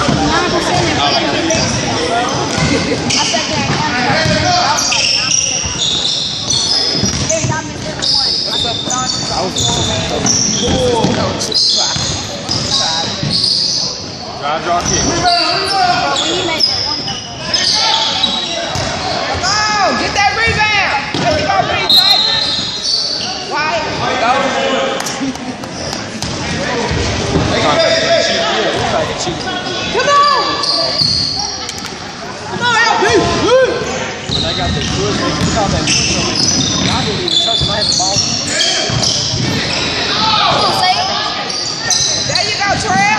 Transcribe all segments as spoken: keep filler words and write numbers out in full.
Drive, draw, kick. Come on, get that rebound. There you go, Reed. White. Go. Come on. Come on, L P. When they got their foot, they caught that foot on me. I didn't even touch them. I had the ball. There you go, Trev.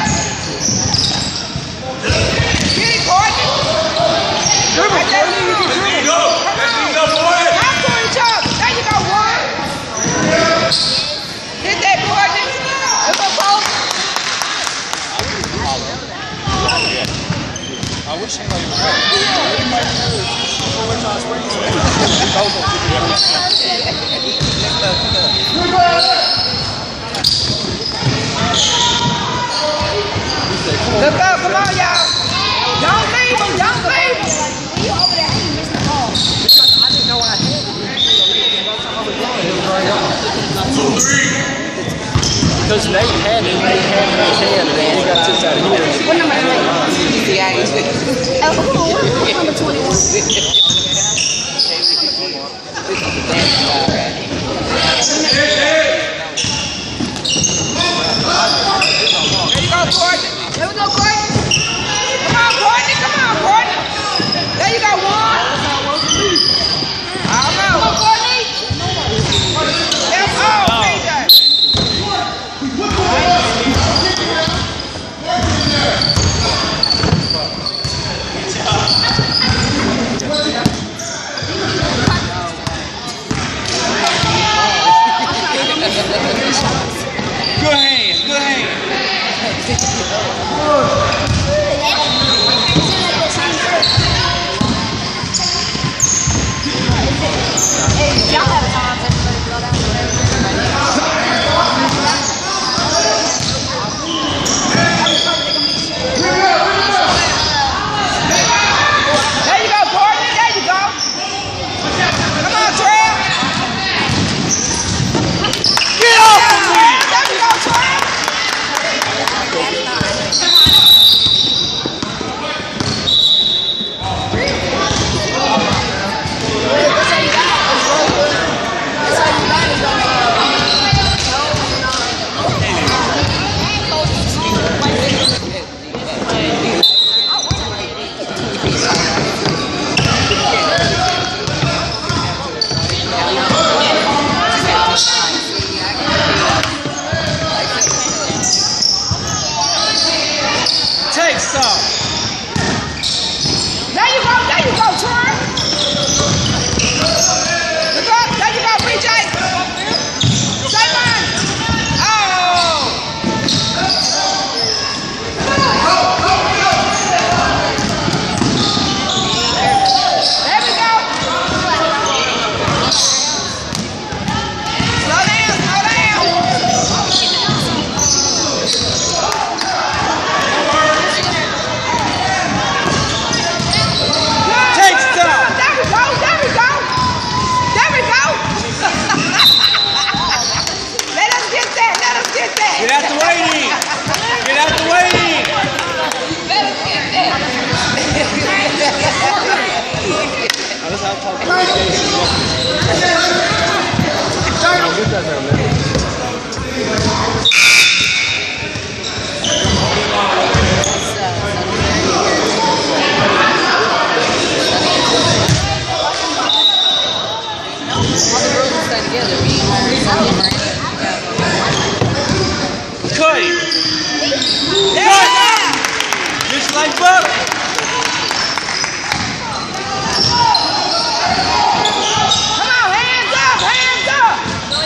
Get it, Courtney. Right there, you can dribble. Go. Come on. Talk to each other. There you go, one. Hit that, Courtney. It's a post. I wish anybody was right. Everybody knows. We're trying to spring it. Both of Look up, come on, y'all. Don't leave him, don't leave him. You over there, you missed the ball. Because I didn't know what I had. Because Nate had it, Nate had it in his hand, and then he got this out of here. What number is Nate? The guy is oh, number twenty-one. There you go, Courtney. There we go, Courtney. Come on, Courtney. Come on, Courtney. There you go, one. I don't know. Come on, Courtney. That's all, P J. Good hand, good hand. There you go, Courtney. There you go. Come on, Trev. Get off of me! There you go, Trev. Take some. There you go, there you go, Troy. Look up, there you go, P J. Say mine. Oh. There we go. Slow down, slow down. Take some. There we go, there we go. There we go. Let us get that, let us get that. Get out the way, then. Get out the way, then. Let us get that. That's how I talk to you. Get that there, man. Cut it. Cut it. Just like Buck. Come on, hands up, hands up.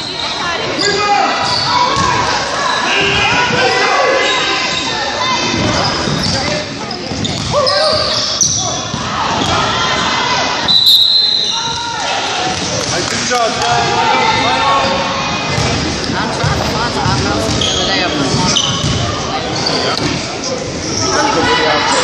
Hey, good job, guys. I'm trying to find the other day I put them on. Yeah.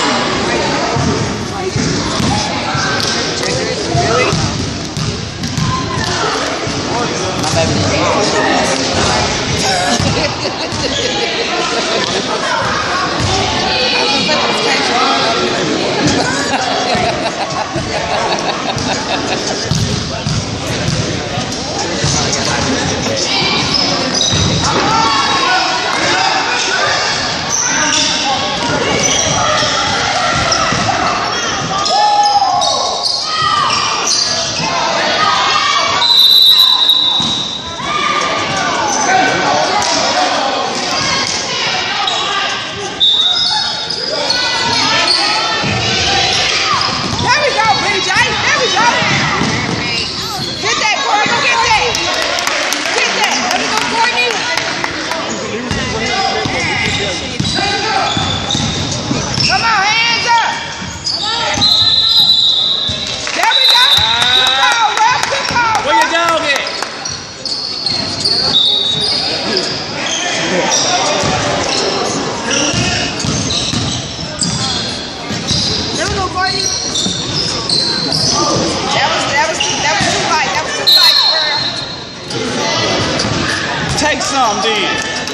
Take some, dude.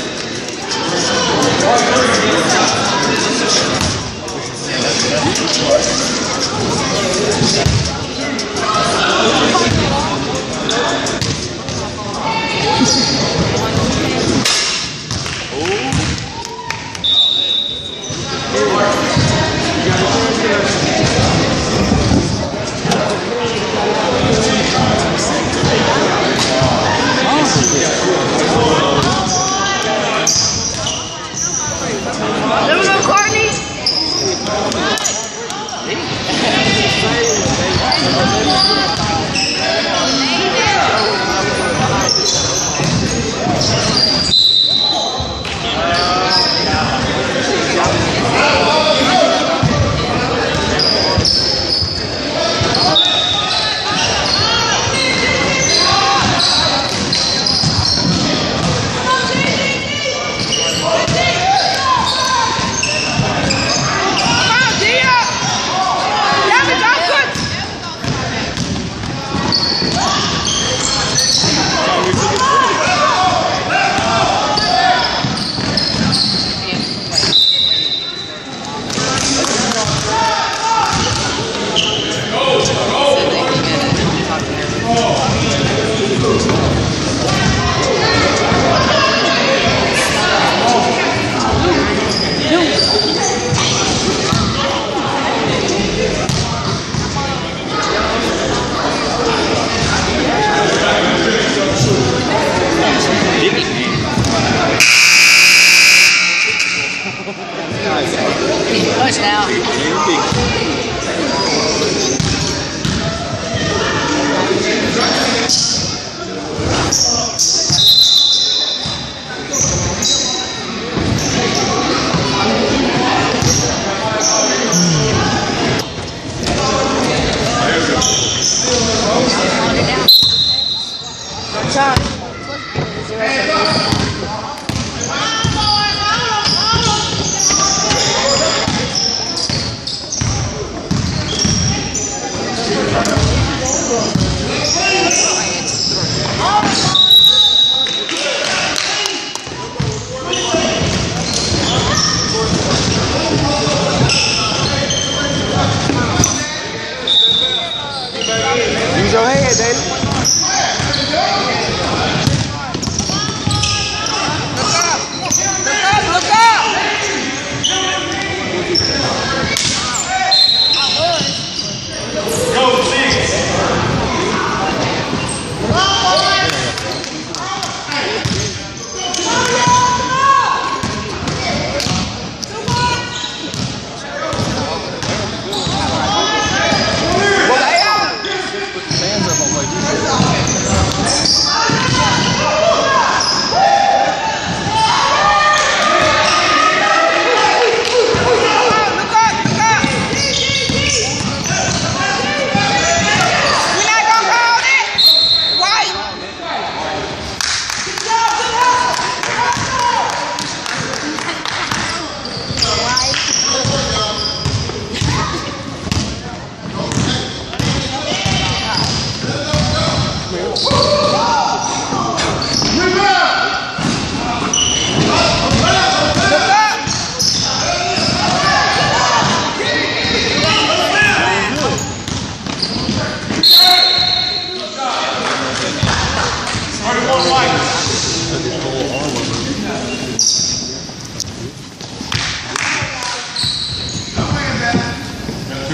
Push now.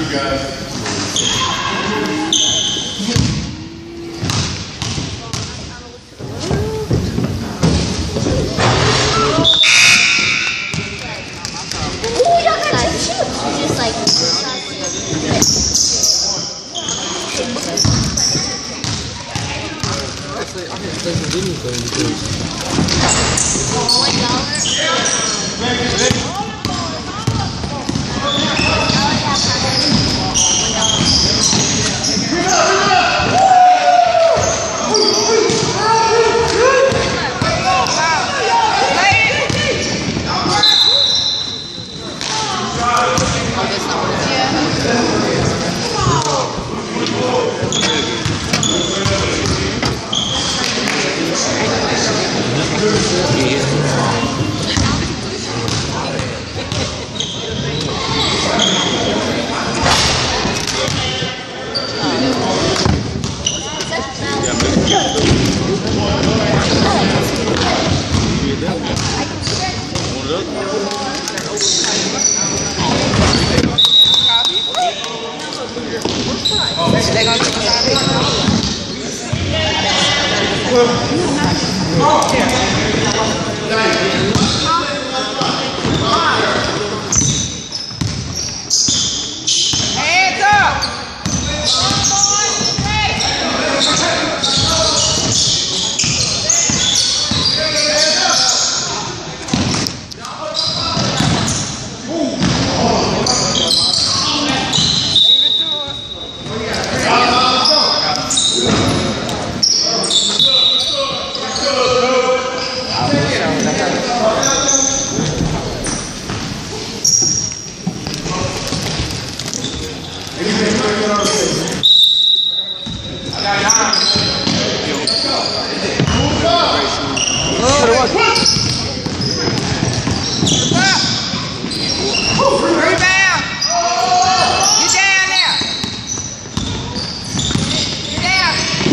Just like Actually, I can take anything because one dollar. They're gonna take us out of Hands up! Rebound! Get down there! Get down!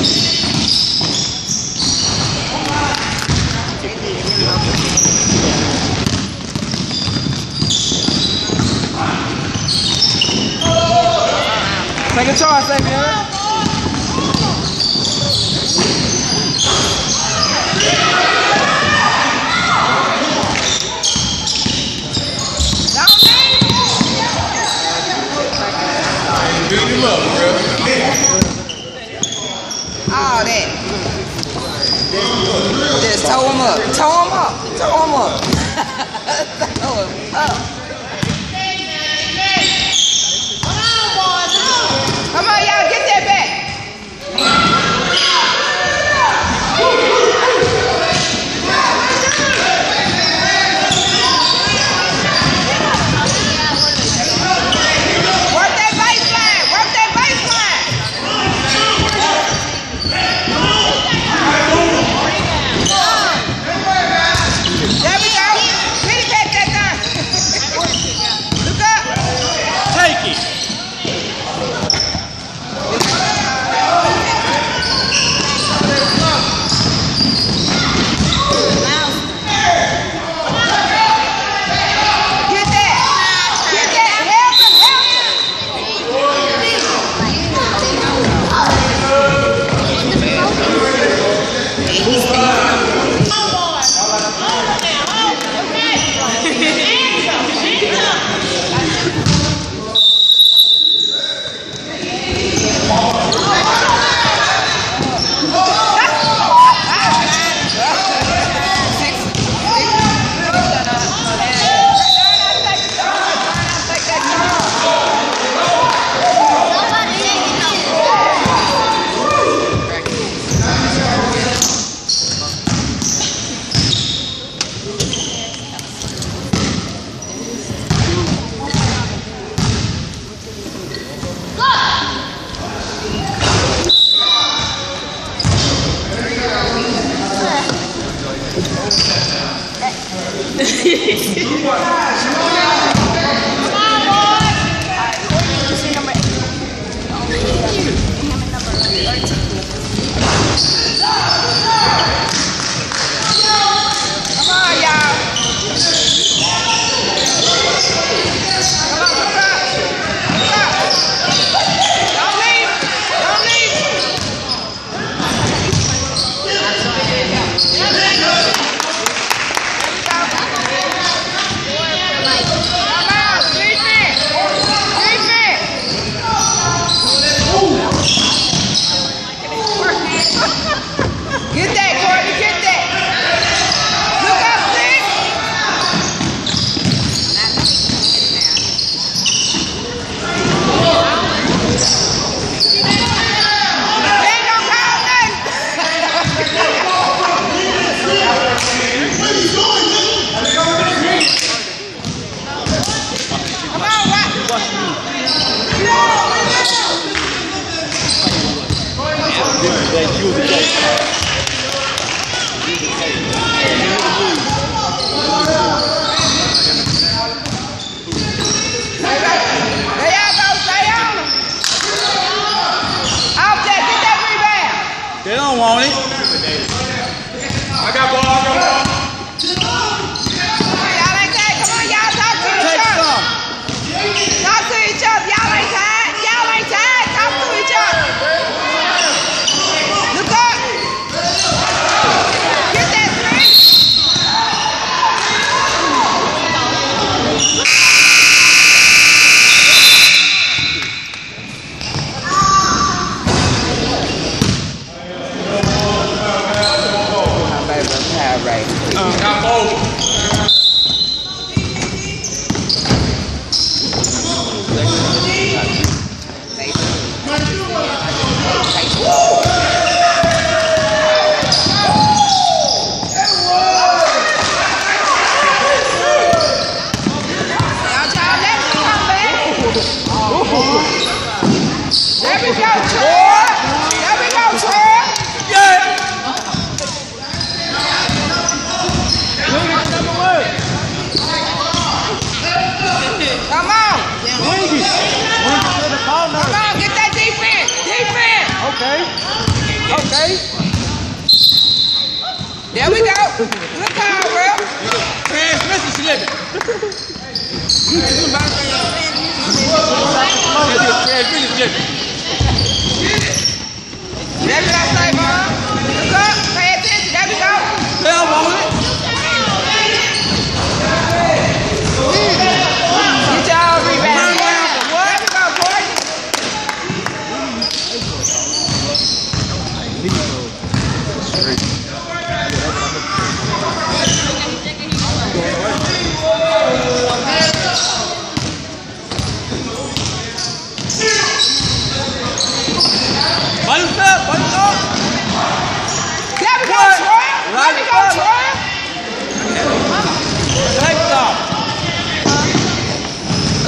Take a charge, Savior. beat him up, bro. All that. Just toe him up. Toe him up. Toe him up. Toe him up. Come on, y'all, get that back. Work that baseline. Work that baseline. There we go. They don't want it. I got ball. I got ball. Y'all ain't tired. Come on, y'all talk to each other. Talk to each other. Y'all ain't tired. Y'all ain't tired. Talk to each other. Look up. Get that three. Right. Uh, got both. There we go, Troy. There we go, Troy. Yeah. Come on. Wing it. Come on, get that defense. Defense. Okay. Okay. There we go. Good call, Will. Transmission slipping. Transmission slipping. There we go, say, Mom. Look up. Pay attention. There we go. They don't want it. Get y'all rebound. There we go, Courtney. Ball it up. Ball it up. There we go, Troy. There we go, Troy. Take it off. Go.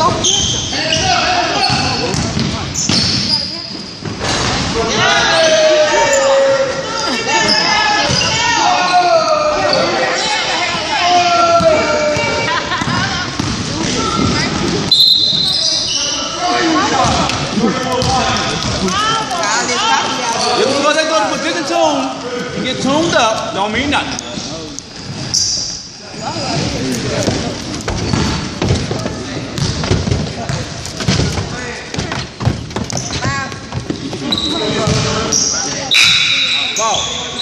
Just because they go to position tune and get tuned up, don't mean nothing. Ball.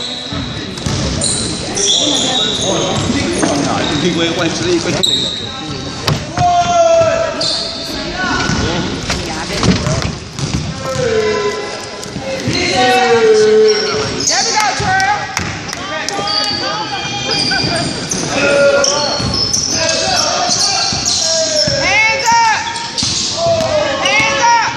No, you keep waiting, wait, wait, wait. There we go, Troy. Hands up. Hands up.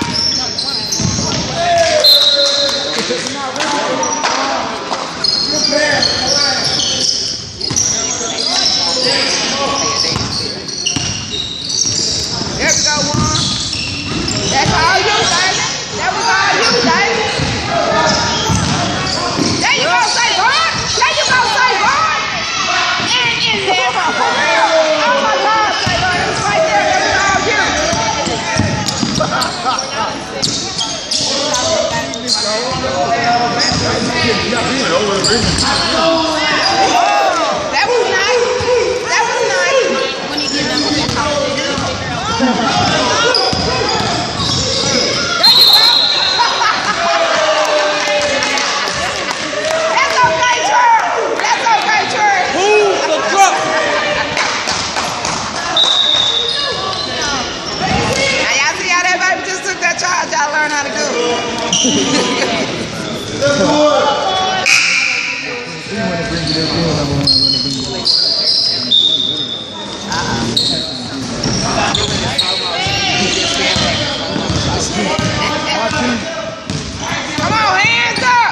There we go, one. That's all you, baby. That was all you, baby. There you go, say God. There you go, say God. And in there, for real. Oh my God, say God. It was right there. That was all you. That was nice. That was nice. When you get done with that talk, There you go. That's okay, Troy. That's okay, Troy. Move the truck. Now y'all see how that baby just took that charge. Y'all learn how to do Come on, hands up.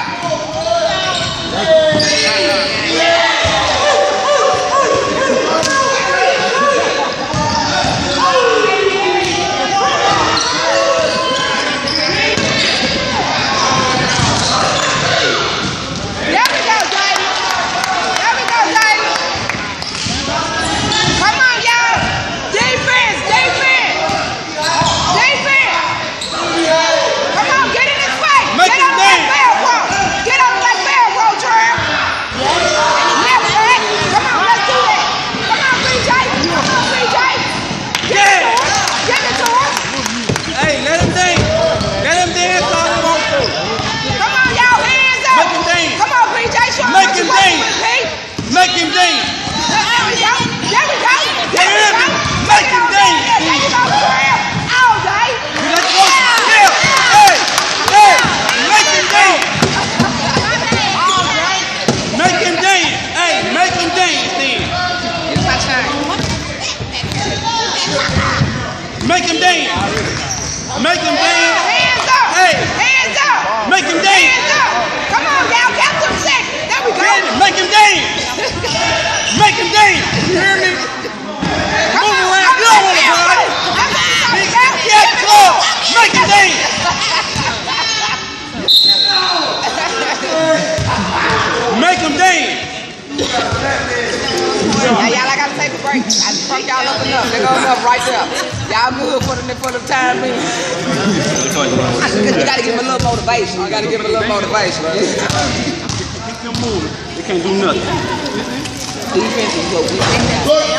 break. I broke y'all up enough. They go enough right there. Y'all good for the for the time being. You gotta give them a little motivation. You gotta give them a little motivation. Keep them moving. They can't do nothing. Defense is what we think.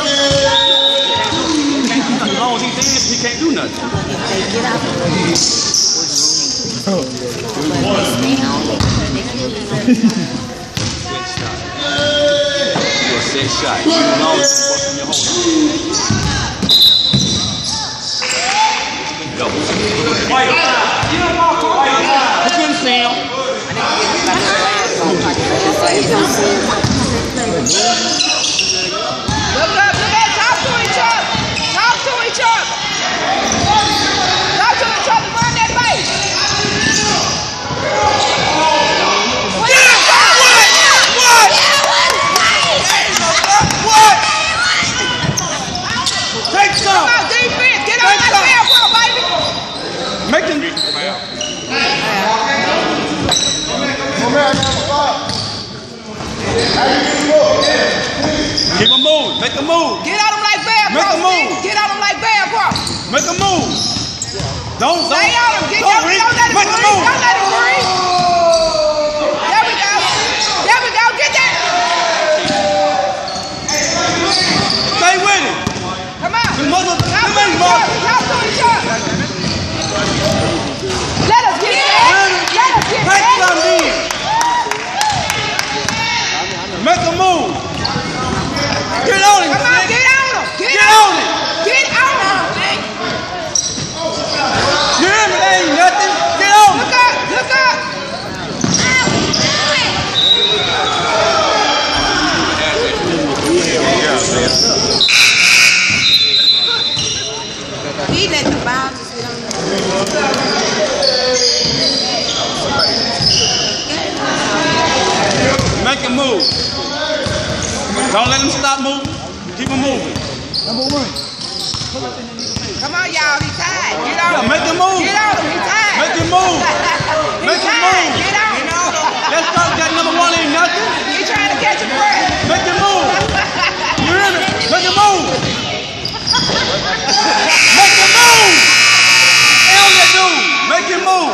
As long as he dance, he can't do nothing. Get out of the Set shot. You know it's busting your whole Go. White. Look at Sam. Look up, look at, talk to each other. Talk to each other. Talk to each other, run that base. Take some. Come on, defense. Get on that field, bro, baby. Make them. Keep them moving. Make them move. Get on them like bear, bro. Make them move. Get on them like bear, bro. Make them move. Don't, don't. Stay on them. Get don't, don't, don't let it Make them breathe. move. Don't let it breathe. There we go. There we go. Get that. Stay with it. Come on. The mother, Talk come to in, each Mark. other. Talk to each other. Let us get it. Let us get Take it. some in. Make them move. Get on it. Come on, Nick. get on them. Get, Get on on it. Get on them. You hear me? That ain't nothing. Get on it. Look up. Look up. He let the ball just get on Make them move. Don't let them stop moving. Keep them moving. Come on, y'all. He tied. Get on Yeah, him. make them move. Get on him. He tied. Make them move. He Make them tied. move. Get on him. Let's start that number one ain't nothing. He trying to catch a breath. Make them move. You hear me? Make them move. Make them move. Hell they do. Make them move.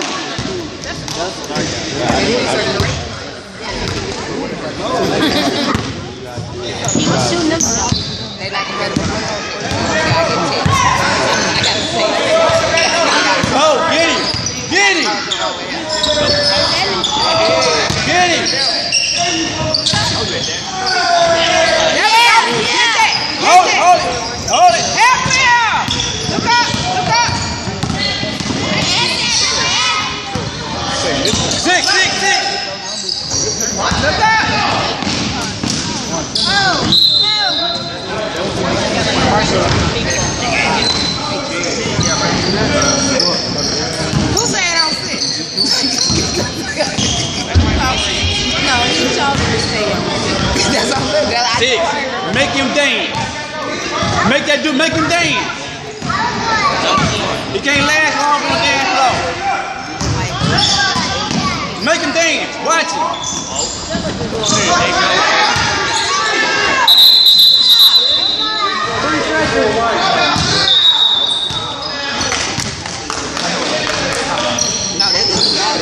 He was shooting them. They like to get I got to say it. Oh, get him. Get him. Get him. There we go. Get that. Get Hold it. that. Hold it. Hold it. Help him. Look up. Look up. Six, six, six. Look up. Who said I don't sit? No, he told me to stay on. That's what I'm saying. Six. Make him dance. Make that dude, make him dance. He can't last long on the dance floor. Make him dance. Watch No, that's just zone.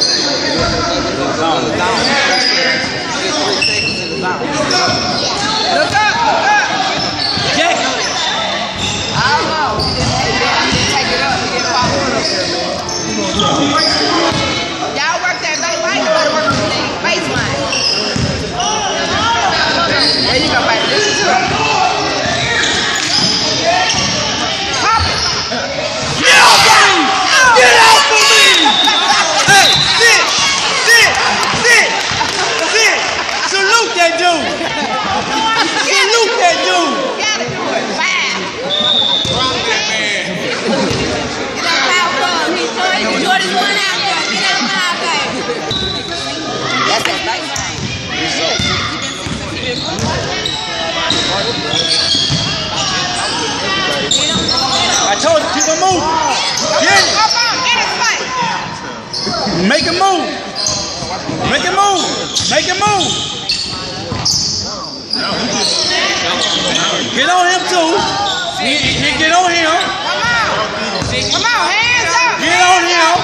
it. Zone. Get three seconds in the zone. Look up. Look up. Jack. I don't know. He didn't, he didn't, he didn't take it up. He didn't follow it up there, man. Y'all work that base. Why you gotta work the baseline? There you go, baby. This is good. Pop it. Get off of me! Get off of me! Hey, sit! Sit! Sit! Sit! Salute that dude! Salute that dude! Gotta do it. Five. Get that foul club. He's Jordan. Jordan's one out there. Get that foul, baby. That's that baseline. I told you, keep him moving. Get it. Up on. Get it, fight. Make him move. Make him move. Make him move. Get on him too. He, he get on him. Come on. Come on, hands up. Get on him.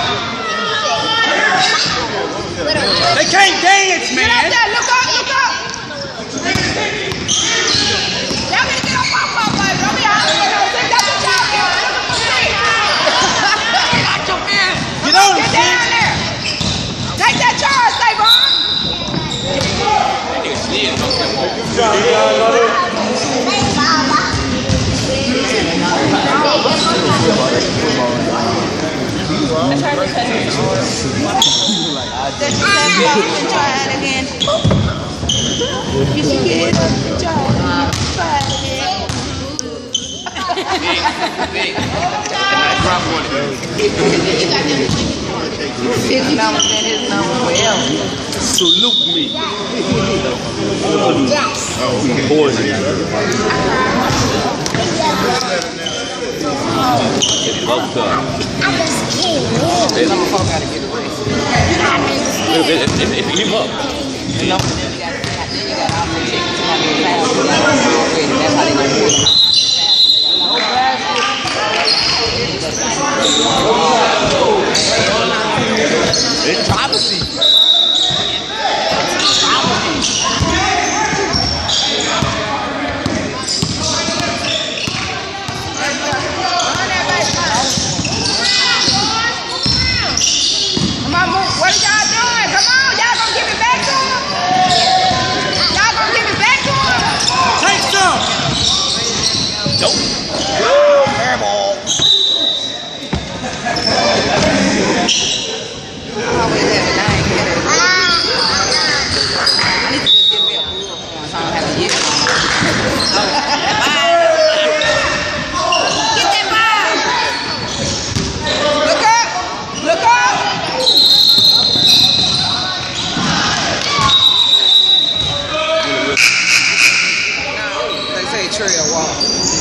They can't dance, Get up man. there. Look up, look up. Y'all need to get up off my baby. Don't be hollering. That's what y'all get. Get out your ear. Get on him, Get down there. Take that charge, Savon. Try it again. You should get it. Try it. Try it again. His number and his number forever. Salute me. It's privacy. What are y'all doing? Come on, y'all gonna give it back to him? Y'all gonna give it back to him? Take some. Nope. Airball. I always have a nine here. I need to just give me a blue one so I don't have to get it. Get that ball. Look up. Look up. They say trail walk.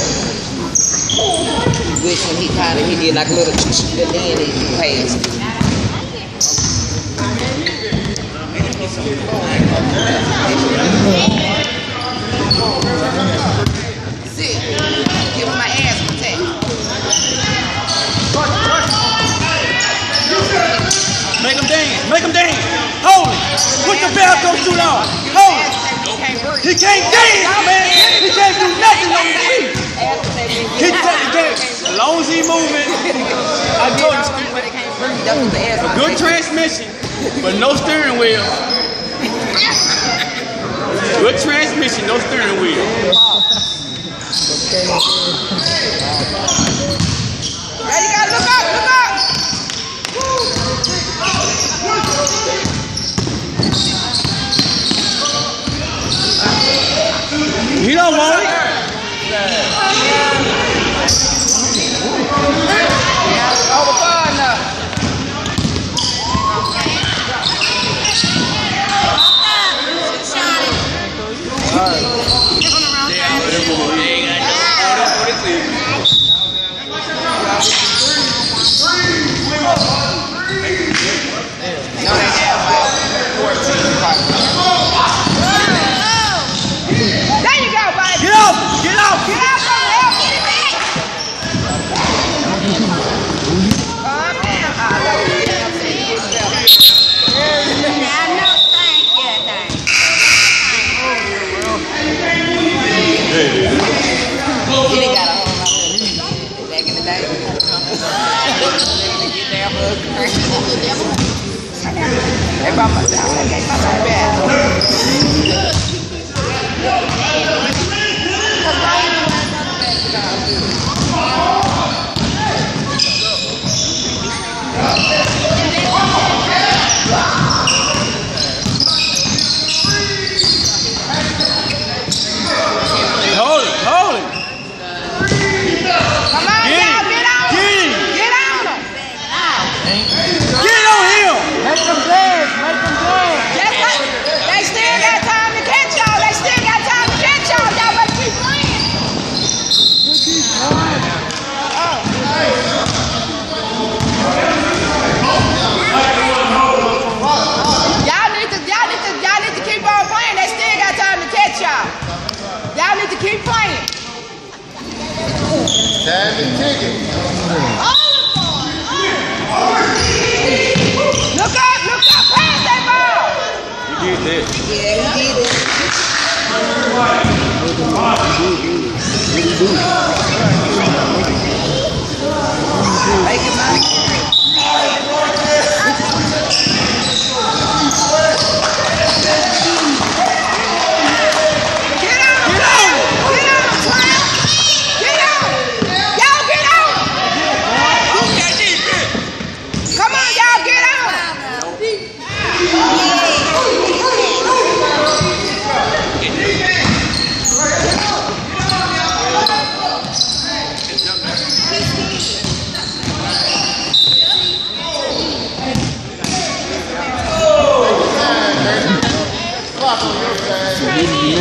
Wish when he kind of, he did like a little, and then he passed. Sit. Give him my ass protect. Make him dance. Make him dance. Hold it. Put the belt on too long. Hold it. He can't dance, man. He can't do nothing on his feet. He can't. As long as he moving, I told you. A good transmission, but no steering wheel. Good transmission, no steering wheel. Now you gotta look up, look up. You don't want it. Over far enough. Hey, Papa, hey, Papa, Hold it, hold it. Come on, Get y'all, him. get on him. Get him. Get on him. Get on him. Make them dance, make them dance. Just like, they still got time to catch y'all. They still got time to catch y'all. Y'all better keep playing. Y'all need to, y'all need to, y'all need to keep on playing. They still got time to catch y'all. Y'all need to keep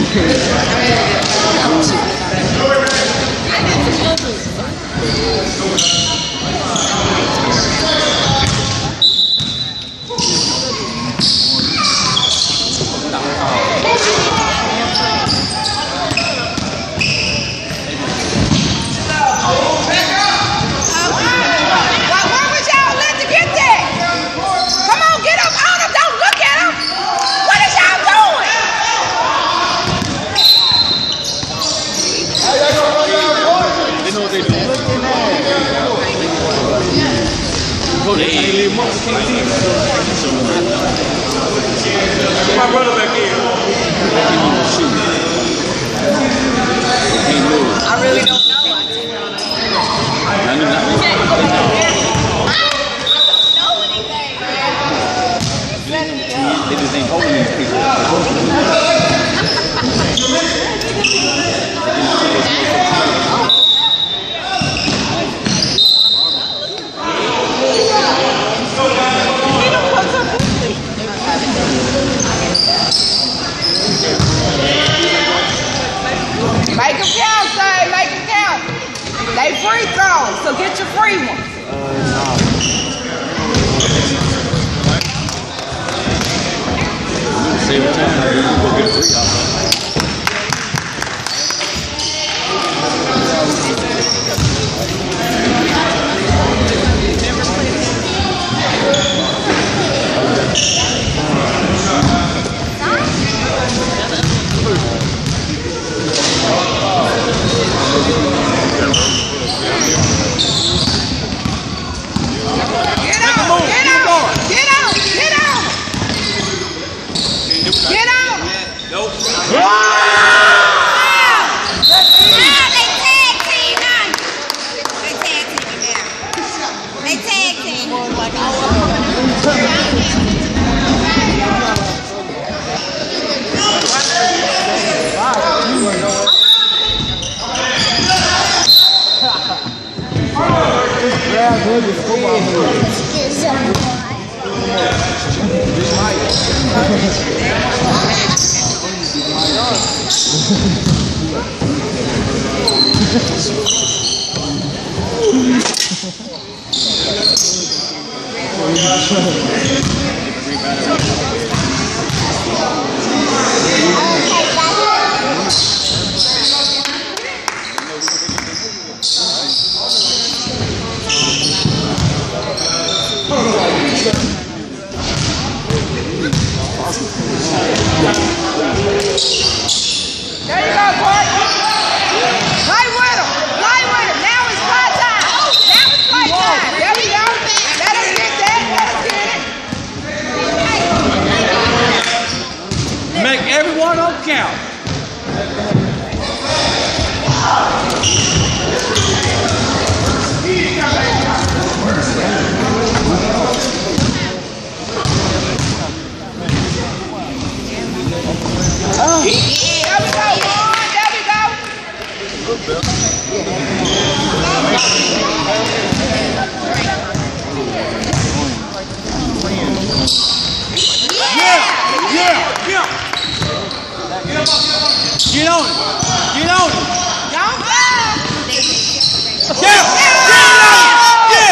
My brother back here. I really don't know. I didn't know. They just ain't holding these people. Make them count, say, make them count. They free throws, so get your free ones. Uh, no. Save time, you can go get a free out. There you go, Court. Play with him. Play with him. Now it's play time. Now it's play time. There we go. Let us get that. Let us get it. Make everyone on count. Oh. There we go, Juan. There we go. Yeah, yeah, yeah. Get on it. Get on it. Don't go. Yeah, yeah, yeah.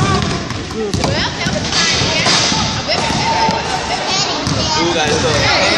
You guys